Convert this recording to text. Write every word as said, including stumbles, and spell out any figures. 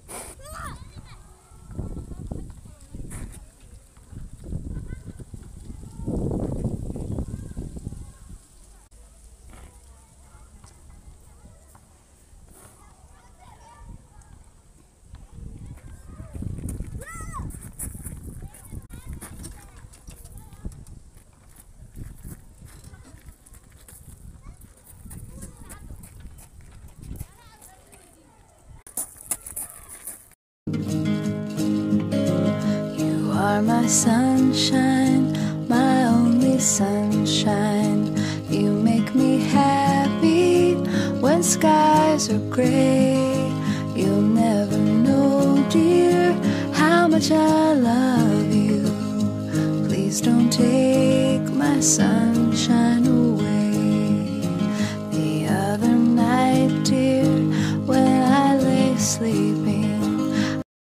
You are my sunshine, my only sunshine. You make me happy when skies are gray. You'll never know, dear, how much I love you. Please don't take my sunshine away.